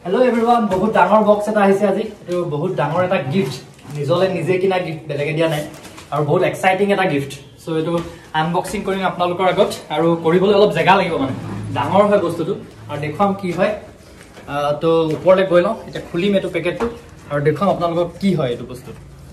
Hello everyone, बहुत डांगर box এটা আহিছে আজি এটো বহুত ডাঙৰ এটা গিফট নিজলে নিজে কিনা গিফট বেলেগে দিয়া নাই আৰু বহুত এক্সাইটিং এটা গিফট সো এটো আনবক্সিং কৰিম আপোনালোকৰ আগত আৰু কৰিবলৈ অলপ জায়গা লাগিব মানে ডাঙৰ হয় বস্তুটো আৰু দেখুৱাম কি হয় তো ওপৰলে গৈ লওঁ এটা খুলিম এটো পেকেটটো আৰু দেখুৱাম আপোনালোকক কি হয় এটো বস্তু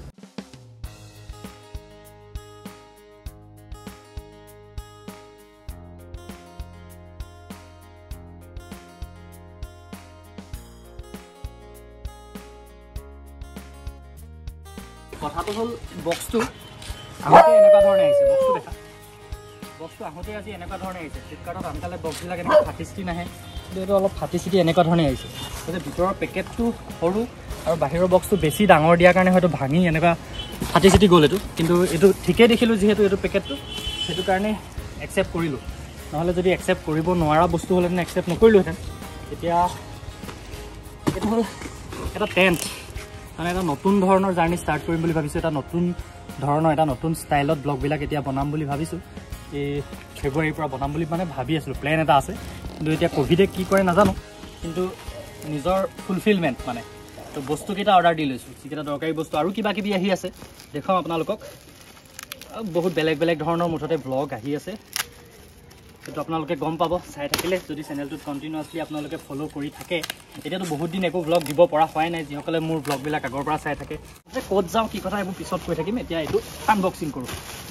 কথাটো হল বক্সটো আমাকে এনেকা ধৰণে আহিছে বক্সটো দেখা বক্সটো আহোতে আজি এনেকা ধৰণে আহিছে ফ্লিপকাৰ্টত আনকালে বক্সবিলাক এনেকা ফাটিষ্টি নাহে কিন্তু অলপ ফাটিষ্টি এনেকা ধৰণে আহিছে মানে ভিতৰৰ পেকেটটো সৰু আৰু বাহিৰৰ বক্সটো বেছি ডাঙৰ দিয়াৰ কাৰণে হয়তো ভাঙি এনেকা ফাটিষ্টি গ'ল এটো কিন্তু এটো ঠিকই দেখিলো যেহেতু এটো পেকেটটো সেটো কাৰণে একচেপ্ট কৰিলো নহলে যদি একচেপ্ট কৰিব নোৱাৰা বস্তু হলে একচেপ্ট নকৰিলোহেঁতেন এতিয়া এটো হল এটা টেন্ট মানে এটা নতুন ধৰণৰ জাৰ্নি ষ্টাৰ্ট কৰিম বুলি ভাবিছো এটা নতুন ধৰণৰ এটা নতুন ষ্টাইলত ব্লগ বিলাক এতিয়া বনাম বুলি ভাবিছো এই ফেব্ৰুৱাৰীৰ পৰা বনাম বুলি মানে ভাবি আছো প্ল্যান এটা আছে কিন্তু এতিয়া কোভিডে কি কৰে নাজানো কিন্তু নিজৰ ফুলফিলমেন্ট মানে তো বস্তু কিটা অৰ্ডাৰ দি লৈছো যিকেটা দৰকাৰী বস্তু আৰু কিবা কিবি আহি আছে দেখাম আপোনালোকক বহুত বেলেগ বেলেগ ধৰণৰ মুঠতে ব্লগ আহি আছে তো আপোনালোকে গম পাব চাই থাকিলে যদি চেনেলটোত কন্টিনিউয়াছলি আপোনালোকে ফলো কৰি থাকে এতিয়াতো বহুত দিন একো ব্লগ দিব পৰা হোৱাই নাই যিসকলে মোৰ ব্লগ বিলাক আগৰ পৰা চাই থাকে যে ক'ত যাওঁ কি কথা এইবোৰ পিছত কৈ থাকিম এতিয়া এইটো আনবক্সিং কৰো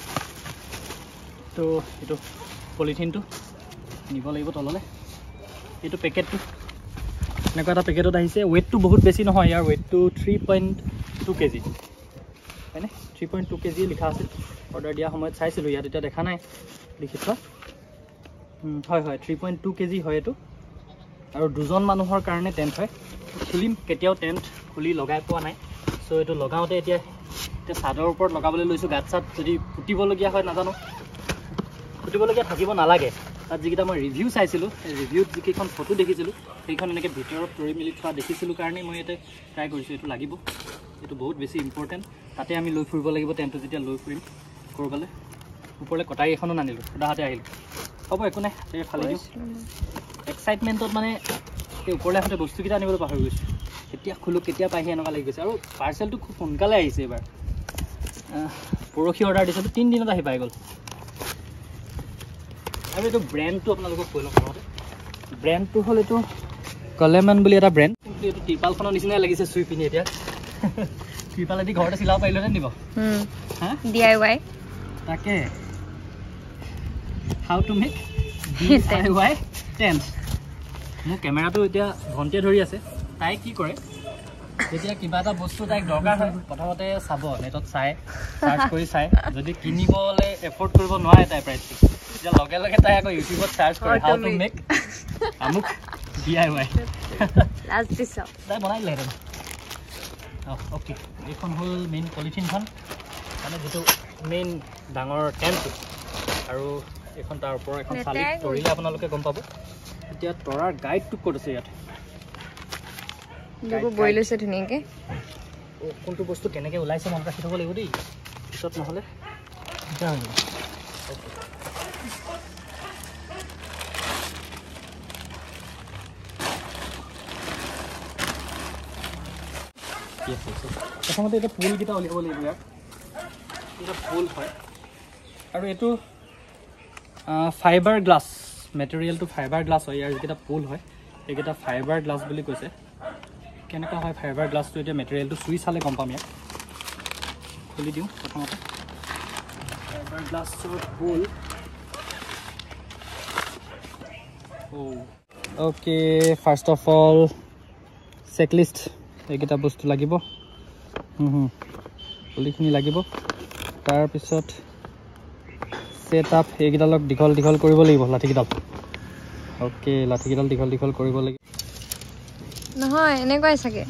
তো এইটো পলিথিনটো নিব লাগিব তললে এইটো পেকেটটো এনেকুৱা এটা পেকেটত আহিছে ওয়েটটো বহুত বেছি নহয় ইয়াৰ ওয়েটটো 3.2 কেজি হয়নে 3.2 কেজি লিখা আছে অৰ্ডাৰ দিয়া সময়ত চাইছিলো ইয়াত এটা দেখা নাই লিখিত হয় হয় 3.2 কেজি হয় এটো আৰু দুজন মানুহৰ কাৰণে টেন্ট হয় খুলিম কেতিয়াও টেন্ট খুলি লগাই পোৱা নাই সো এটো লগাওতে এতিয়া সাদৰ ওপৰত লগাবলৈ লৈছো গাত সাত যদি ফুটিবলগীয়া হয় নাজানো ফুটিবলগীয়া থাকিব নালাগে তাত যিকিটা মই ৰিভিউ চাইছিলো ৰিভিউত যিকেইখন ফটো দেখিছিলো সেইখন এনেকে ভিতৰত তৰি মিলি থোৱা দেখিছিলো কাৰণে মই এতে ট্ৰাই কৰিছো এটো লাগিব এটো বহুত বেছি ইম্পৰ্টেন্ট তাতে আমি লৈ ফুৰিব লাগিব টেন্টটো যেতিয়া লৈ ফুৰিম কৰবালে ওপৰলে কটাই এখনো নানিলো সদাহতে আহিল হ'ব একো নাই এই খালি দিও এক্সাইটমেন্টত মানে এই ওপৰলে হতে বস্তু কিটা আনিবলৈ পাহৰি গৈছো কেতিয়া খুলো কেতিয়া পাইহে এনেকা লাগি গৈছে আৰু পাৰ্সেলটো খুব সোনকালে আহিছে এবাৰ পৰখি অৰ্ডাৰ দিছিলো 3 দিনত আহি পাই গল আৰু এটো ব্র্যান্ডটো আপোনালোকক কৈ লওঁ ব্র্যান্ডটো হল এটো কলেমান বুলি এটা ব্র্যান্ড কিন্তু এটো টিপালখনৰ নিচিনা লাগিছে সুই পিনি এতিয়া টিপালেদি ঘৰতে চিলাব পাৰিলো নে নিব হা DIY তাকে how to make DIY tent মো ক্যামেৰাটো এতিয়া ঘন্টিয়ে ধৰি আছে তাই কি কৰে যেতিয়া কিবা এটা বস্তু তাইক দৰকাৰ হয় প্ৰথমতে চাব নেটত চাই সাৰ্চ কৰি চাই যদি কিনিবলে এফৰ্ট কৰিব নোৱাৰে তাই প্ৰাইচটো এতিয়া লগে লগে তাই আকৌ ইউটিউবত সাৰ্চ কৰে how to make আমুক DIY লাষ্ট পিছ তাই বনাই লেহেঁতেন ওকে এইখন হল মেইন পলিথিনখন মানে যেটো মেইন ডাঙৰ টেন্ট আৰু এখন তাৰ ওপৰ এখন চালি তৰিলে আপোনালোকে গম পাব এতিয়া তৰাৰ গাইডটো ক'ত আছে ইয়াত দুগো বই লৈছে ধুনীয়াকে কোনটো বস্তু কেনেকে ওলাইছে মন ৰাখি থব লাগিব দেই পিছত নহলে এটা হৈ যাব প্ৰথমতে এটা পুল কিটা উলিয়াব লাগিব ইয়াত এটা পুল হয় আৰু এটো ফাইবাৰ গ্লাছ মেটেৰিয়েলটো ফাইবাৰ গ্লাছ হয় ইয়াৰ যেটা পুল হয় এইকেটা ফাইবাৰ গ্লাছ বুলি কৈছে কেনেকা হয় ফাইবাৰ গ্লাছটো এটা মেটেৰিয়েলটো সুই চালে গম পাম ইয়াত খুলি দিওঁ প্ৰথমতে ফাইবাৰ গ্লাছৰ pole okay first of all checklist এইকেটা বস্তু লাগিব পুলিখিনি লাগিব তাৰ পিছত সেটআপ এইকেইডালক দীঘল দীঘল কৰিব লাগিব লাঠিকেইডাল ওকে লাঠিকেইডাল দীঘল দীঘল কৰিব লাগিব নহয় এনেকৈ চাগে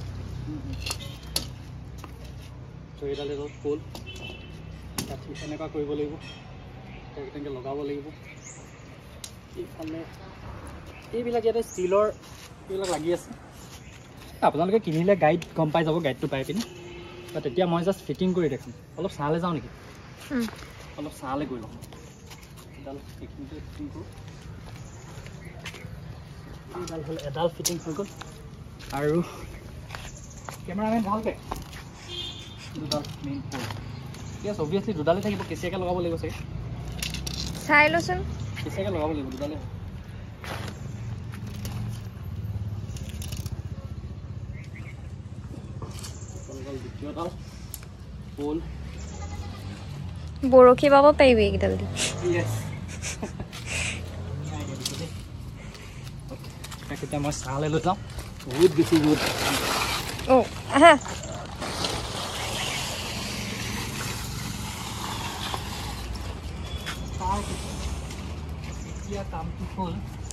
তো এইডাল এডাল ফুল লাঠি এনেকুৱা কৰিব লাগিব তেনেকৈ লগাব লাগিব এইফালে এইবিলাক ইয়াতে ষ্টীলৰ এইবিলাক লাগি আছে আপোনালোকে কিনিলে গাইড গম পাই যাব গাইডটো পাই পিনি বাট এতিয়া মই জাষ্ট ফিটিং কৰি দেখাম অলপ চালে যাওঁ নেকি অলপ চালে গৈ লওঁ এডাল ফিটিং কৰোঁ এডাল হলে এডাল ফিটিং হৈ গ'ল আৰু কেমেৰামেন ভালকে দুডাল মেইন পল ইয়েছ অবভিয়াছলি দুডালে থাকিব কেচিয়াকে লগাব লাগিব চাগে চাই লচোন কেচিয়াকে লগাব লাগিব দুডালে দ্বিতীয়ডাল পল বৰশী বাব পাৰিবি এইকেইডাল দি ইয়েছ এতিয়া মই চাহ লৈ যাওঁ বহুত বেছি ৰ'দ আহা এতিয়া কামটো হ'ল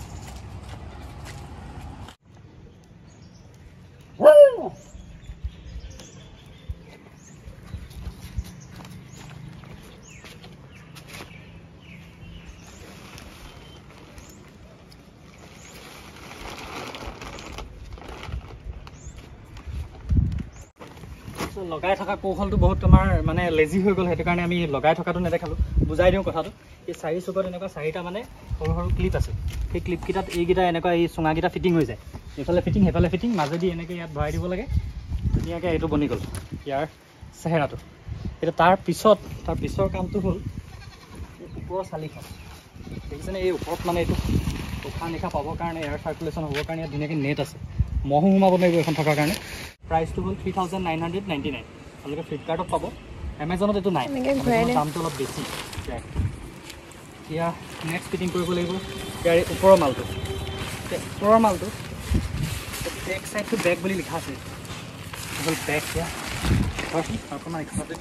লগাই থকা কৌশলটো বহুত তোমাৰ মানে লেজি হৈ গ'ল সেইটো কাৰণে আমি লগাই থকাটো নেদেখালোঁ বুজাই দিওঁ কথাটো এই 4 চুকত এনেকুৱা 4টা মানে সৰু সৰু ক্লিপ আছে সেই ক্লিপকেইটাত এইকেইটা এনেকুৱা এই চুঙাকেইটা ফিটিং হৈ যায় এইফালে ফিটিং সেইফালে ফিটিং মাজেদি এনেকৈ ইয়াত ভৰাই দিব লাগে ধুনীয়াকৈ এইটো বনি গ'ল ইয়াৰ চেহেৰাটো এতিয়া তাৰ পিছৰ কামটো হ'ল ওপৰৰ চালিখন দেখিছেনে এই ওপৰত মানে এইটো উশাহ নিশাহ পাবৰ কাৰণে এয়াৰ চাৰ্কুলেশ্যন হ'বৰ কাৰণে ইয়াত ধুনীয়াকৈ নেট আছে মহো সোমাব লাগিব এখন থকাৰ কাৰণে প্ৰাইচটো হ'ল 3999 আপোনালোকে ফ্লিপকাৰ্টত পাব এমেজনত এইটো নাই দামটো অলপ বেছি এতিয়া নেক্সট ফিটিং কৰিব লাগিব ইয়াৰ ওপৰৰ মালটো বেক চাইডটো বেক বুলি লিখা আছে হ'ল বেক এতিয়া অকণমান এক্সট্ৰাতে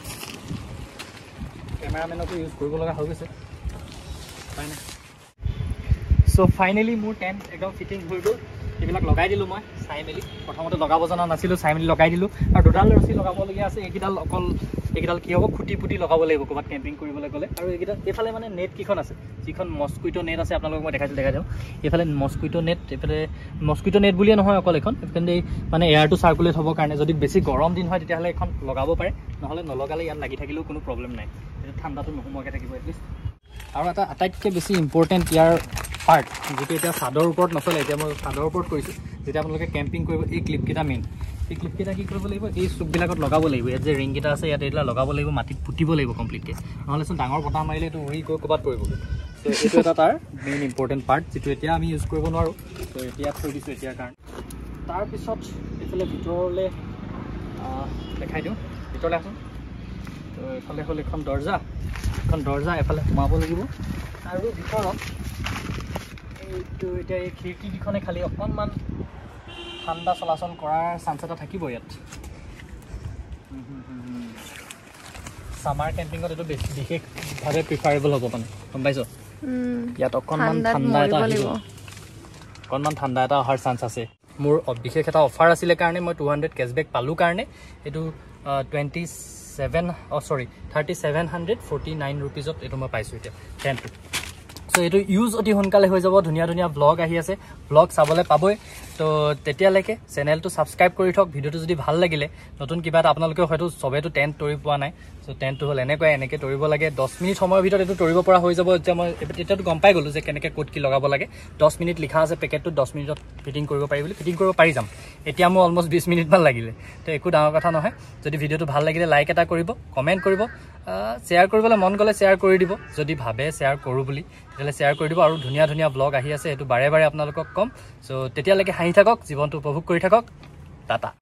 কেমেৰামেনকো ইউজ কৰিব লগা হৈ গৈছে হয় নাই চ' ফাইনেলি মোৰ টেণ্ট একদম ফিটিং হৈ গ'ল এইবিলাক লগাই দিলোঁ মই চাই মেলি প্ৰথমতে লগাব জনা নাছিলোঁ চাই মেলি লগাই দিলোঁ আৰু দুডাল ৰছী লগাবলগীয়া আছে এইকেইডাল কি হ'ব খুটি পুটি লগাব লাগিব ক'ৰবাত কেম্পিং কৰিবলৈ গ'লে আৰু এইফালে মানে নেট কেইখন আছে যিখন মস্কুইটো নেট আছে আপোনালোকক মই দেখাই দিওঁ এইফালে মস্কুইটো নেট বুলিয়ে নহয় অকল এখন এইফালে মানে এয়াৰটো চাৰ্কুলেট হ'বৰ কাৰণে যদি বেছি গৰম দিন হয় তেতিয়াহ'লে এখন লগাব পাৰে নহ'লে নলগালে ইয়াত লাগি থাকিলেও কোনো প্ৰব্লেম নাই এতিয়া ঠাণ্ডাটো নোসোমোৱাকৈ থাকিব এটলিষ্ট আৰু এটা আটাইতকৈ বেছি ইম্পৰ্টেণ্ট ইয়াৰ পাৰ্ট যিটো এতিয়া চাদৰ ওপৰত নচলে এতিয়া মই চাদৰ ওপৰত কৰিছোঁ যেতিয়া আপোনালোকে কেম্পিং কৰিব এই ক্লিপকেইটা মেইন এই ক্লিপকেইটা কি কৰিব লাগিব এই চুকবিলাকত লগাব লাগিব ইয়াত যে ৰিংকেইটা আছে ইয়াত এইবিলাক লগাব লাগিব মাটিত পুতিব লাগিব কমপ্লিটকৈ নহ'লেচোন ডাঙৰ বতাহ মাৰিলে এইটো উৰি গৈ ক'ৰবাত পৰিবগৈ ত' এইটো এটা তাৰ মেইন ইম্পৰ্টেণ্ট পাৰ্ট যিটো এতিয়া আমি ইউজ কৰিব নোৱাৰোঁ ত' এতিয়া থৈ দিছোঁ এতিয়াৰ কাৰণে তাৰপিছত এইফালে ভিতৰলৈ দেখাই দিওঁ ভিতৰলৈ আহোঁ ত' এইফালে হ'ল এখন দৰ্জা এফালে সোমাব লাগিব আৰু ভিতৰত এইটো এতিয়া এই খিৰিকীকেইখনে খালি অকণমান ঠাণ্ডা চলাচল কৰাৰ চান্স এটা থাকিব ইয়াত ছামাৰ কেম্পিঙত এইটো বিশেষভাৱে প্ৰিফাৰেবল হ'ব মানে গম পাইছ ইয়াত অকণমান ঠাণ্ডা এটা অহাৰ চান্স আছে মোৰ বিশেষ এটা অফাৰ আছিলে কাৰণে মই 200 কেছবেক পালোঁ কাৰণে এইটো 3749 ৰুপিজত এইটো মই পাইছোঁ এতিয়া টেণ্টটো চ' এইটো ইউজ অতি সোনকালে হৈ যাব ধুনীয়া ব্লগ আহি আছে ব্লগ চাবলৈ পাবই তো তেতিয়ালৈকে চেনেলটো ছাবস্ক্ৰাইব কৰি থওক ভিডিঅ'টো যদি ভাল লাগিলে নতুন কিবা এটা আপোনালোকেও হয়তো চবেতো টেণ্ট তৰি পোৱা নাই চ' টেণ্টটো হ'ল এনেকৈ তৰিব লাগে 10 মিনিট সময়ৰ ভিতৰত এইটো তৰিব পৰা হৈ যাব এতিয়া মই এতিয়াতো গম পাই গ'লোঁ যে কেনেকৈ ক'ত কি লগাব লাগে 10 মিনিট লিখা আছে পেকেটটো 10 মিনিটত ফিটিং কৰিব পাৰি বুলি ফিটিং কৰিব পাৰি যাম এতিয়া মোৰ অলমষ্ট 20 মিনিটমান লাগিলে তো একো ডাঙৰ কথা নহয় যদি ভিডিঅ'টো ভাল লাগিলে লাইক এটা কৰিব কমেণ্ট কৰিব শ্বেয়াৰ কৰিবলৈ মন গ'লে শ্বেয়াৰ কৰি দিব যদি ভাবে শ্বেয়াৰ কৰোঁ বুলি তেতিয়াহ'লে শ্বেয়াৰ কৰি দিব আৰু ধুনীয়া ব্লগ আহি আছে সেইটো বাৰে বাৰে আপোনালোকক ক'ম চ' তেতিয়ালৈকে হাঁহি থাকক জীৱনটো উপভোগ কৰি থাকক টাটা